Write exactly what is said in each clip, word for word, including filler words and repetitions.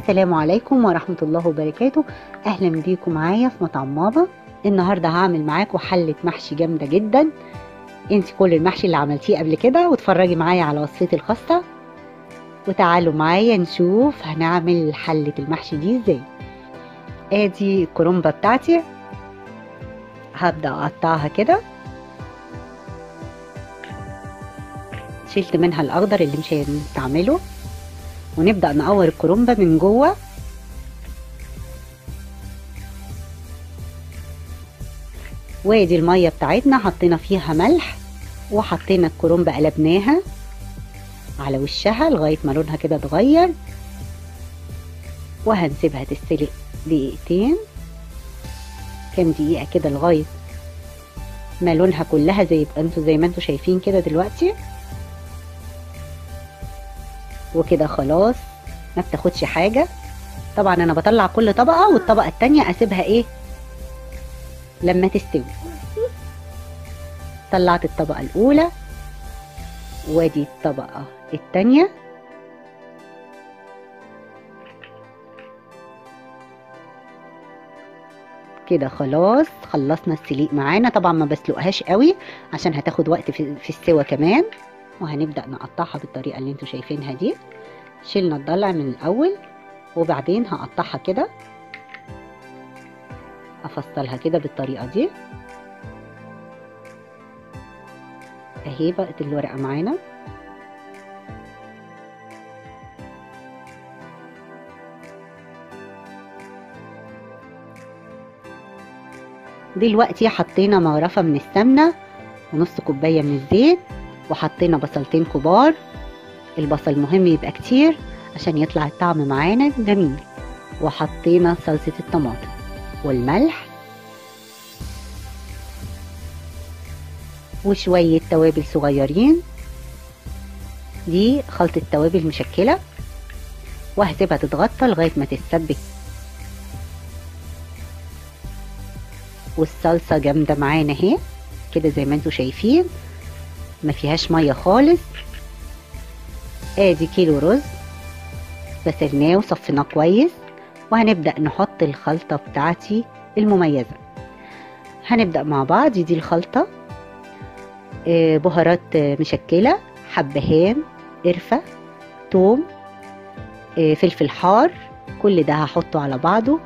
السلام عليكم ورحمة الله وبركاته. اهلا بيكم معايا في مطعم ماما. النهاردة هعمل معاكم حلة محشي جامدة جدا. انسي كل المحشي اللي عملتيه قبل كده واتفرجي معايا على وصفتي الخاصة، وتعالوا معايا نشوف هنعمل حلة المحشي دي ازاي. ادي الكرنبة بتاعتي، هبدأ اقطعها كده. شلت منها الاخضر اللي مش هنستعمله، ونبدأ نقور الكرنبة من جوه. وادي المية بتاعتنا حطينا فيها ملح، وحطينا الكرنبة قلبناها على وشها لغاية ما لونها كده اتغير، وهنسيبها تستلق دقيقتين، كام دقيقة كده لغاية ما لونها كلها زي انتوا زي ما انتوا شايفين كده دلوقتي. وكده خلاص ما بتاخدش حاجة. طبعا انا بطلع كل طبقة، والطبقة التانية اسيبها ايه لما تستوي. طلعت الطبقة الاولى، وادي الطبقة التانية. كده خلاص خلصنا السليق معانا. طبعا ما بسلقهاش قوي عشان هتاخد وقت في, في السوا كمان. وهنبدأ نقطعها بالطريقة اللي انتوا شايفينها دي. شيلنا الضلع من الاول، وبعدين هقطعها كده، افصلها كده بالطريقة دي. اهي بقت الورقة معانا. دلوقتي حطينا مغرفة من السمنة ونص كوباية من الزيت، وحطينا بصلتين كبار. البصل مهم يبقى كتير عشان يطلع الطعم معانا جميل. وحطينا صلصة الطماطم والملح وشوية توابل صغيرين. دي خلطة توابل مشكلة، وهسيبها تتغطى لغاية ما تتسبك. والصلصة جامدة معانا اهي كده زي ما انتوا شايفين، ما فيهاش مية خالص. ادي كيلو رز غسلناه وصفيناه كويس، وهنبدأ نحط الخلطة بتاعتي المميزة. هنبدأ مع بعض. دي الخلطة، بهارات مشكلة، حبهان، قرفة، توم، فلفل حار، كل ده هحطه على بعضه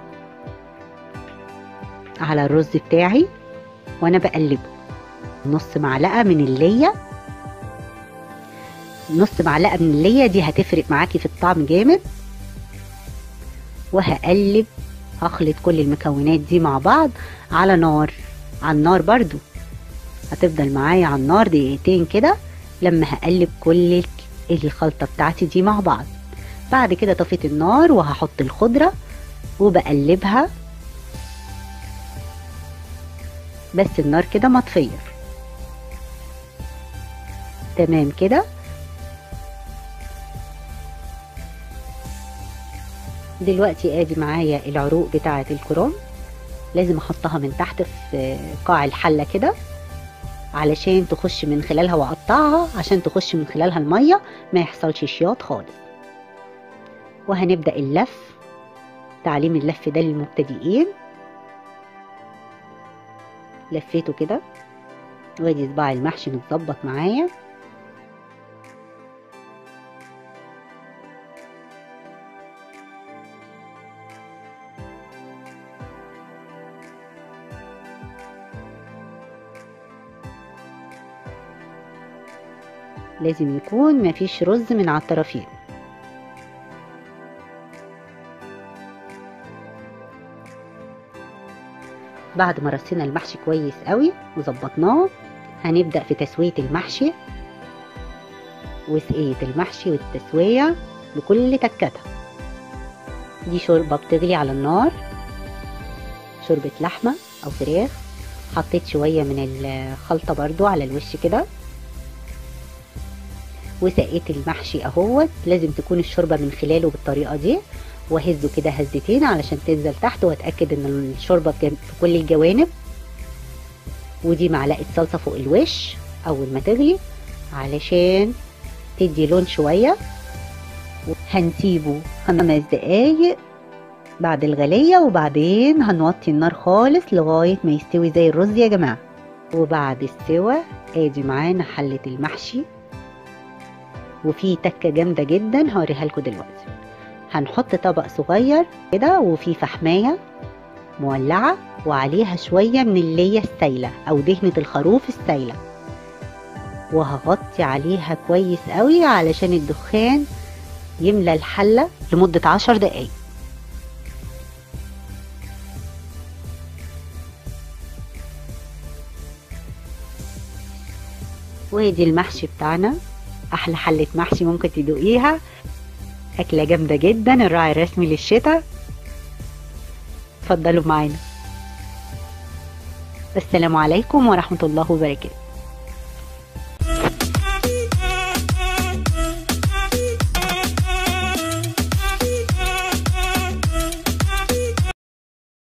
على الرز بتاعي وانا بقلبه. نص معلقة من اللية، نص معلقة من اللية دي هتفرق معاكي في الطعم جامد. وهقلب، هخلط كل المكونات دي مع بعض على نار، على النار برضو هتفضل معايا على النار دقيقتين كده لما هقلب كل الخلطة بتاعتي دي مع بعض. بعد كده طفيت النار وهحط الخضرة وبقلبها، بس النار كده مطفية. تمام كده. دلوقتي ادي معايا العروق بتاعة الكرنب، لازم احطها من تحت في قاع الحلة كده علشان تخش من خلالها، واقطعها عشان تخش من خلالها المية ما يحصلش شياط خالص. وهنبدأ اللف، تعليم اللف ده للمبتدئين. لفيته كده، وادي صباع المحشي متظبط معايا. لازم يكون مفيش رز من على الطرفين. بعد ما رصينا المحشي كويس قوي وظبطناه، هنبدأ في تسوية المحشي وسقية المحشي والتسوية بكل تكاتها. دي شوربة بتغلي على النار، شوربة لحمة أو فراخ. حطيت شوية من الخلطة برضو على الوش كده، وسقيت المحشي اهوت. لازم تكون الشوربة من خلاله بالطريقة دي، وهزه كده هزتين علشان تنزل تحت، واتأكد ان الشوربة في كل الجوانب. ودي معلقة صلصة فوق الوش اول ما تغلي علشان تدي لون شوية. هنسيبه خمس دقايق بعد الغلية، وبعدين هنوطي النار خالص لغاية ما يستوي زي الرز يا جماعة. وبعد السوا ادي معانا حلة المحشي، وفي تكة جامدة جدا هوريها لكم دلوقتي. هنحط طبق صغير كده وفي فحماية مولعة وعليها شوية من اللية السايلة او دهنة الخروف السايلة، وهغطي عليها كويس قوي علشان الدخان يملى الحلة لمدة عشر دقايق. وادي المحشي بتاعنا، احلى حلة محشي ممكن تدوقيها، اكلة جامدة جدا، الراعي الرسمي للشتاء. اتفضلوا معانا. السلام عليكم ورحمة الله وبركاته.